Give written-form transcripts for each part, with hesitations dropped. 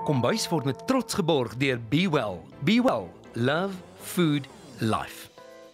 kombuis word met trots geborg deur Be Well. Be Well, love, food, life.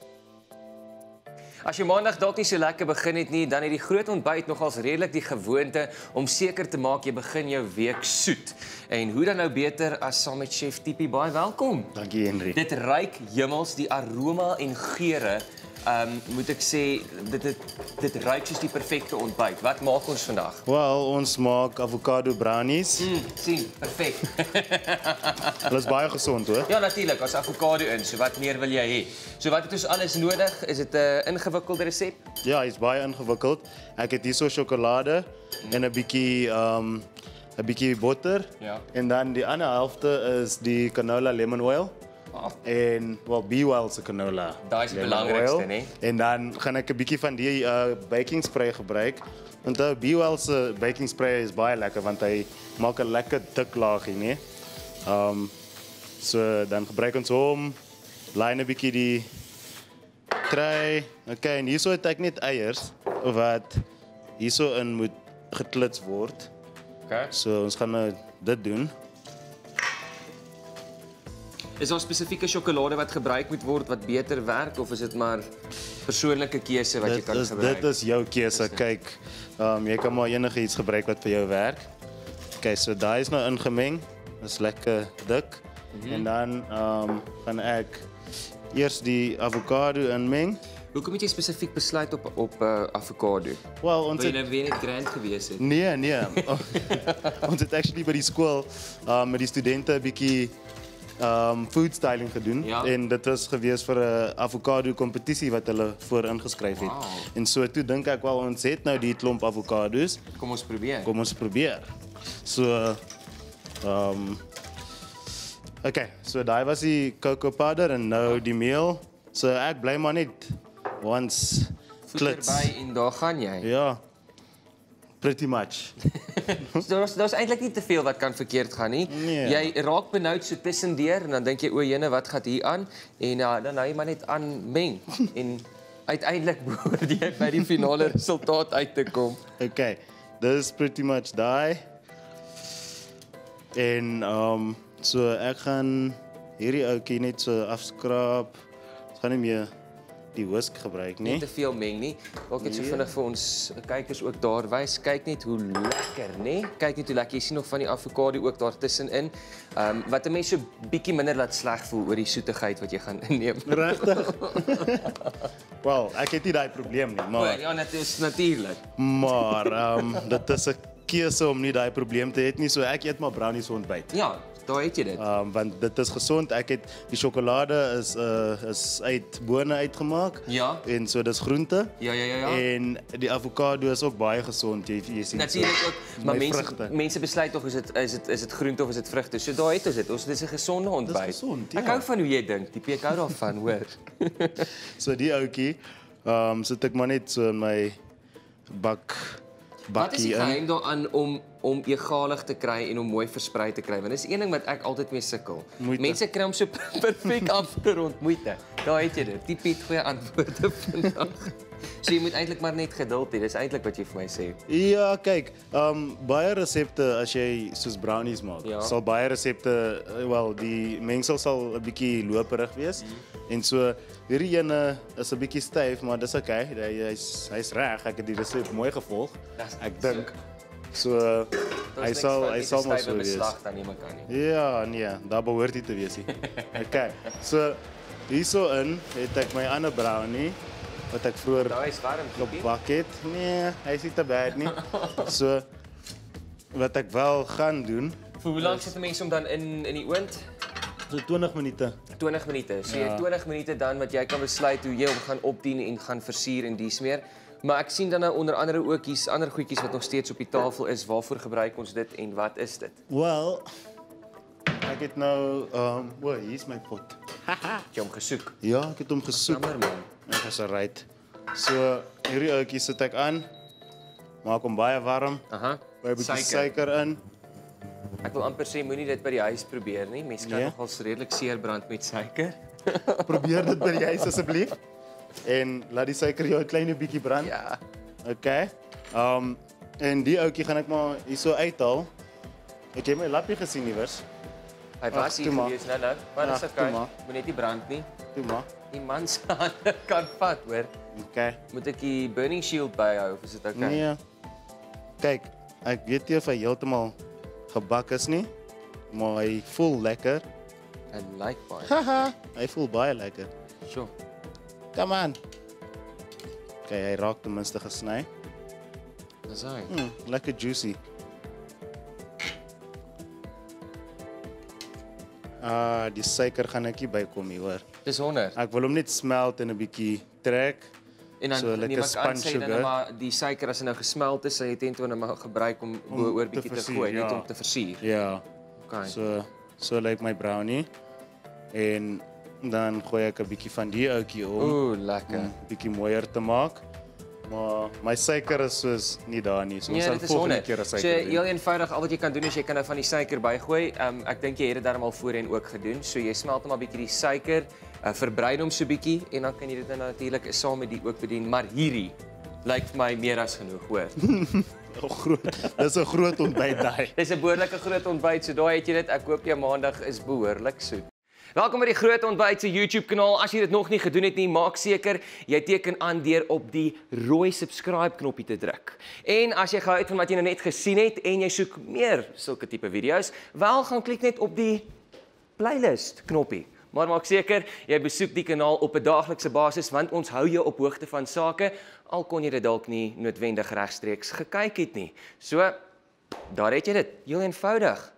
As jy maandag dalk nie so lekker begin het nie, dan het die groot ontbyt nogals redelik die gewoonte om seker te maak jy begin jou week soet. En hoe dan nou beter as saam met chef Tippie, baie welkom. Dankie Henry. Dit ruik hemels, die aroma en geure, moet ek sê, dit ruik soos die perfekte ontbyt. Wat maak ons vandag? Wel, ons maak avocado brownies. Sien, perfek. Hulle is baie gesond hoor. Ja, natuurlik, as avocado in, so wat meer wil jy hê? So wat het ons alles nodig? Is dit 'n ingewikkelde resep? Ja, hy's baie ingewikkeld. Ek het hierso sjokolade en 'n bietjie botter. Ja. En dan die ander helfte is die canola lemon oil. En wel Be Well se canola. Daai is die lemon belangrikste, oil. né? En dan gaan ek 'n bietjie van die baking spray gebruik. Want Be Well se baking spray is baie lekker want hy maak 'n lekker dik laagie, né? So dan gebruik ons hom, laai 'n bietjie die tray. Okay, en hierso het ek net eiers wat hierso in moet geklits word. Okay. So ons gaan nou dit doen. Is daar spesifieke sjokolade wat gebruik moet word wat beter werk of is dit maar persoonlike keuse wat jy kan gebruik? Dit is jou keuse. Kyk, jy kan maar enige iets gebruik wat vir jou werk. Okay, so daai is nou ingemeng. Dit is lekker dik. En dan gaan ek eers die avocado inmeng. Hoekom het jy spesifiek besluit op avocado? Wel, Wil ons jy het nou weer net grand gewees het? nee. Ons het actually by die skool met die studente 'n bietjie food styling gedoen. Ja. En dit was gewees vir 'n avocado kompetisie wat hulle voor ingeskryf het. Wow. En so toe dink ek wel ons het nou die klomp avocados. Kom ons probeer. Kom ons probeer. So okay, so daai was die cocoa powder en nou die meel. So ek bly maar net once klits. By en daar gaan jy. Ja. Pretty much. So, daar's eintlik nie te veel wat kan verkeerd gaan nie. Nee. Jy raak benoud so tussendeur en dan dink jy o jene wat gaan hier aan en dan hou jy maar net aan meng en uiteindelik behoort jy by die finale resultaat uit te kom. Okay, this is pretty much daai. En so ek gaan hierdie ouetjie net so afskraap. Ons gaan nie meer die whisk gebruik nie. Nie te veel meng nie. Dalk net so vinnig vir ons kykers ook daar wys. Kyk net hoe lekker, né? Kyk net hoe lekker. Jy sien nog van die avokado ook daar tussenin. Wat 'n mens so bietjie minder laat sleg voel oor die soetigheid wat jy gaan inneem. Regtig? Wel, ek het nie daai probleem nie, maar Ja, dit is natuurlik. maar dit is 'n keuse om nie daai probleem te hê nie, so ek eet maar brownies vir ontbyt. Ja, daar het jy dit. Want dit is gesond. Ek het die sjokolade is uit bone uitgemaak. Ja. En so dis groente. Ja. En die avokado is ook baie gesond. Jy sien. Natuurlik ook, maar my vrugte. mense besluit tog is dit groente of is dit vrugte. So daar het ons dit. Ons dis 'n gesonde ontbyt. Dis gesond, ja. Ek hou van hoe jy dink. Die ek hou daarvan, hoor. So die ouetjie, sit ek maar net so in my Wat is die bakkie in. geheim daaraan om egalig te kry en om mooi versprei te kry? Want dis een ding wat ek altyd mee sukkel. Moeite. Mense kry hom so perfek afgerond, moeite. Daar het jy dit. Die Piet goeie antwoorde vandag. So jy moet eintlik maar net geduld hê. Dis eintlik wat jy vir my sê. Ja, kyk, baie resepte as jy soos brownies maak, Ja. sal baie resepte, wel, die mengsel sal 'n bietjie loperig wees. En so hierdie ene is 'n bietjie styf, maar dis okay. Hy's reg. Ek het die resep mooi gevolg. Ek dink so hy sal maar so wees. beslag dan nie mekaar nie. Ja, nee, daar behoort hy te wees nie. Okay. So hierso in het ek my ander brownie wat ek vroeër Daai is warm, Tippie. gebak het. Nee, hy is nie te bad nie. So wat ek wel gaan doen, Vir hoe lank sit 'n mens om dan in die oond? so 20 minute. 20 minute. So jy het 20 minute dan wat jy kan besluit hoe jy hom gaan opdien en gaan versier en dies meer. Maar ek sien dan nou onder andere ook hier's ander goedjies wat nog steeds op die tafel is. Waarvoor gebruik ons dit en wat is dit? Wel, ek het nou hier's my pot. Het jy hom gesoek? Ja, ek het hom gesoek. Jammer man. Ek is right. So hierdie ouetjie sit ek aan. Maak hom baie warm. Aha. Baie 'n bietjie suiker in. Ek wil amper sê moenie dit by die huis probeer nie. Mense kan Nee? nogals redelik seer brand met suiker. Probeer dit by die huis asseblief. En laat die suiker jou 'n klein bietjie brand. Ja. Okay. En die ouetjie gaan ek maar hierso uithaal. Het jy my lappie gesien iewers? Hy was hier toe maar. gewees nou, maar dis Ja, okay. toe maar. Moet net nie brand nie. Toe maar. Die man se hande kan vat, hoor. Okay. Moet ek die burning shield byhou of is dit okay? Nee. Kyk, ek weet nie of hy heeltemal gebak is nie, maar hy voel lekker. En like baie. Haha, hy voel baie lekker. Sjoe. Come on. Okay, hy raak ten minste gesny. Dis hy. Lekker juicy. Die suiker gaan ek nie bykom nie, hoor. Dis 100. Ek wil hom net smelt en 'n bietjie trek. En dan so lekker neem ek aan span sê dan sugar. maar die suiker as hy nou gesmeld is, sal jy teen toe nou maar gebruik om oor bietjie te versier, gooi, net ja. om te versier. Ja. Okay. So lyk my brownie. En dan gooi ek 'n bietjie van die ouetjie om, Ooh, lekker. om bietjie mooier te maak. Maar my suiker is soos nie daar nie. So ons Nee, sal dit is volgende 100. keer 'n So suiker doen. heel eenvoudig, al wat jy kan doen is jy kan nou van die suiker bygooi. Ek dink jy het dit darm al voorheen ook gedoen. So jy smelt net maar bietjie die suiker, verbrei hom so bietjie en dan kan jy dit nou natuurlik saam met die ook bedien, maar hierdie lyk vir my meer as genoeg, hoor. Dis 'n groot ontbyt daai. Dis 'n behoorlike groot ontbyt, so daai het jy dit. Ek hoop jou maandag is behoorlik soet. Welkom by die Groot Ontbyt se YouTube kanaal. As jy dit nog nie gedoen het nie, maak seker jy teken aan deur op die rooi subscribe knoppie te druk. En as jy gehou het van wat jy nou net gesien het en jy soek meer sulke tipe video's, wel gaan klik net op die playlist knoppie. Maar maak seker jy besoek die kanaal op 'n daaglikse basis want ons hou jou op hoogte van sake al kon jy dit dalk nie noodwendig regstreeks gekyk het nie. So daar het jy dit. Heel eenvoudig.